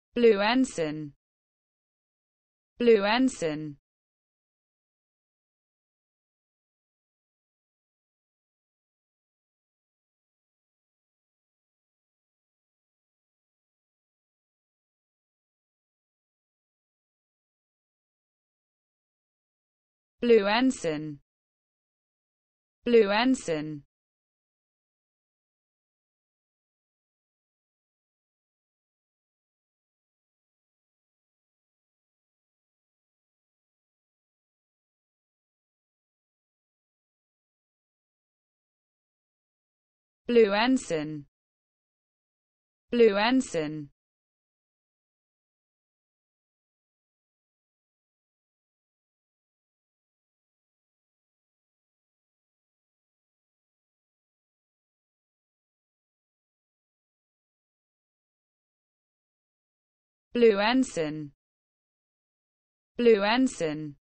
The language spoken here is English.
Blue ensign. Blue ensign. Blue ensign. Blue ensign. Blue ensign. Blue ensign. Blue ensign. Blue ensign.